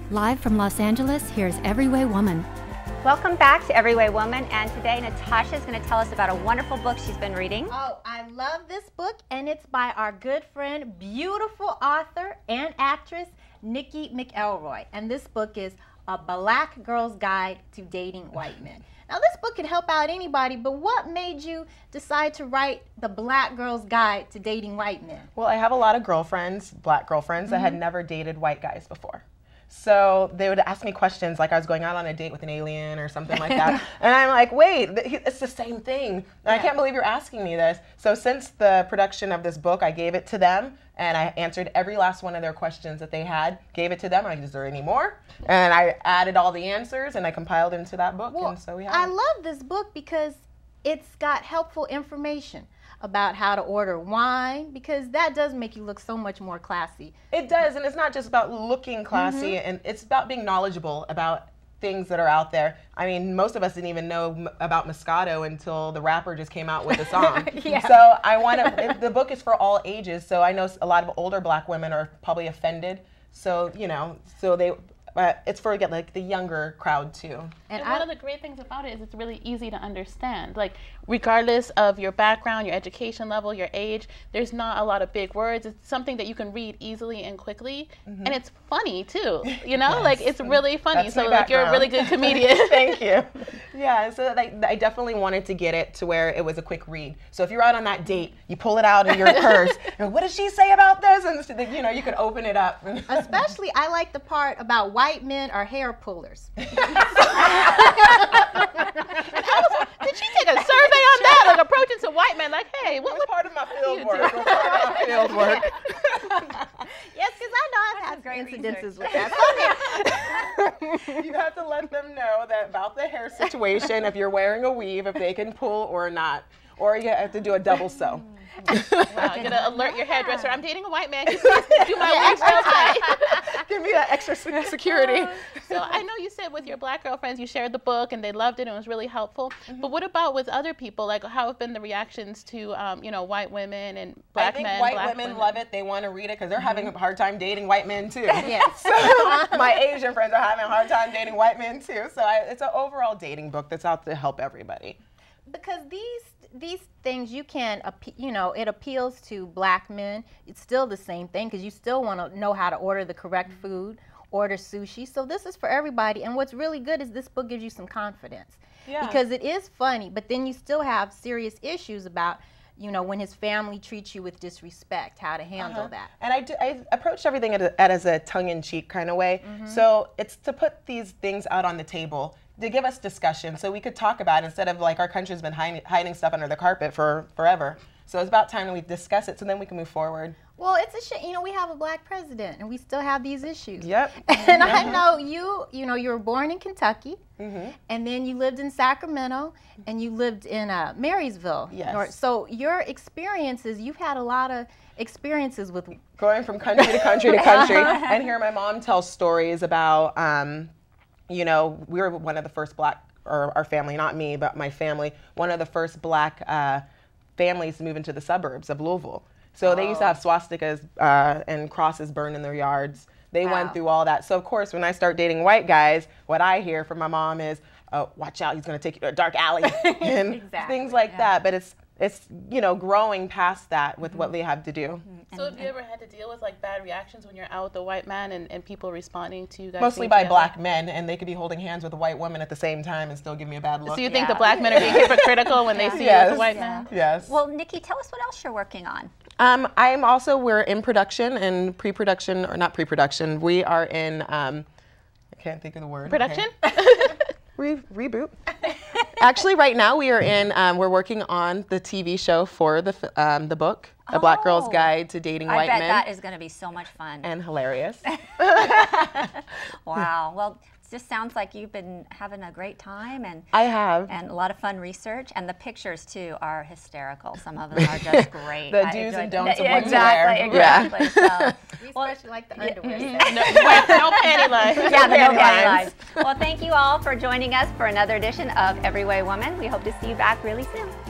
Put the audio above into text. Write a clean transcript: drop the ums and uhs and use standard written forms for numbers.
Live from Los Angeles, here's Everyway Woman. Welcome back to Everyway Woman, and today Natasha is going to tell us about a wonderful book she's been reading. Oh, I love this book, and it's by our good friend, beautiful author and actress, Nikki McElroy. And this book is A Black Girl's Guide to Dating White Men. Now, this book can help out anybody, but what made you decide to write The Black Girl's Guide to Dating White Men? Well, I have a lot of girlfriends, black girlfriends, that had never dated white guys before. So they would ask me questions like I was going out on a date with an alien or something like that. And I'm like, wait, it's the same thing. And I can't believe you're asking me this. So since the production of this book, I gave it to them and I answered every last one of their questions that they had, gave it to them. I'm like, is there any more? And I added all the answers and I compiled into that book. Well, and so we have I love this book because it's got helpful information about how to order wine, because that does make you look so much more classy. It does, and it's not just about looking classy, and it's about being knowledgeable about things that are out there. I mean, most of us didn't even know about Moscato until the rapper just came out with a song. So I want to, the book is for all ages, so I know a lot of older black women are probably offended. So, you know, so they, it's for like the younger crowd too. And one of the great things about it is it's really easy to understand. Like, regardless of your background, your education level, your age, there's not a lot of big words. It's something that you can read easily and quickly, and it's funny too. You know, like it's really funny. That's So my like you're a really good comedian. Thank you. Yeah, so I definitely wanted to get it to where it was a quick read. So if you're out on that date, you pull it out of your purse. And what did she say about this? And so that, you know, you can open it up. Especially, I like the part about white men are hair pullers. Did she take a survey on that? Like approaching to white men, like, hey, what part of my field you work? do? It was part of my field work. Yes, because I know I've had great incidences research. with that. You have to let them know that about the hair situation, if you're wearing a weave, if they can pull or not. Or you have to do a double sew. Wow, you're gonna alert your hairdresser. I'm dating a white man. He's supposed to do my weave real tight. Give me that extra security. So I know you said with your black girlfriends you shared the book and they loved it and it was really helpful. But what about with other people? Like, how have been the reactions to you know, white women and black men? I think white women love it. They want to read it because they're having a hard time dating white men too. Yes. So my Asian friends are having a hard time dating white men too. So it's an overall dating book that's out to help everybody. Because these things you can, you know, it appeals to black men. It's still the same thing because you still want to know how to order the correct food, order sushi. So this is for everybody. And what's really good is this book gives you some confidence. Yeah. Because it is funny, but then you still have serious issues about, you know, when his family treats you with disrespect, how to handle that. And I approached everything as a tongue-in-cheek kind of way. So it's to put these things out on the table, to give us discussion so we could talk about it instead of like our country's been hiding stuff under the carpet for forever. So it's about time that we discuss it so then we can move forward. Well, it's a shame. You know, we have a black president and we still have these issues. Yep. And I know you know, you were born in Kentucky and then you lived in Sacramento and you lived in Marysville. Yes. So your experiences, you've had a lot of experiences with going from country to country to country. And hear my mom tell stories about, you know, we were one of the first black, or our family, not me, but my family, one of the first black families to move into the suburbs of Louisville. So they used to have swastikas and crosses burned in their yards. They went through all that. So of course, when I start dating white guys, what I hear from my mom is, oh, watch out, he's gonna take you to a dark alley and things like that. But it's, you know, growing past that with what they have to do. So have you ever had to deal with like bad reactions when you're out with a white man and people responding to you guys? Mostly by black men, and they could be holding hands with a white woman at the same time and still give me a bad look. So you think the black men are being hypocritical when they see you with a white man? Yes. Well, Nikki, tell us what else you're working on. We're in production and pre-production, or not pre-production. We are in, I can't think of the word. Production? Okay. Reboot. Actually, right now we are in, we're working on the TV show for the book, A Black Girl's Guide to Dating White Men. I bet that is going to be so much fun. And hilarious. Wow. Well, it just sounds like you've been having a great time, and I have. And a lot of fun research, and the pictures too are hysterical. Some of them are just great. The do's and don'ts of what to exactly, wear. exactly. So, we especially like the underwear. No panty lines. yeah, the no panty lines. Well, thank you all for joining us for another edition of Everyway Woman. We hope to see you back really soon.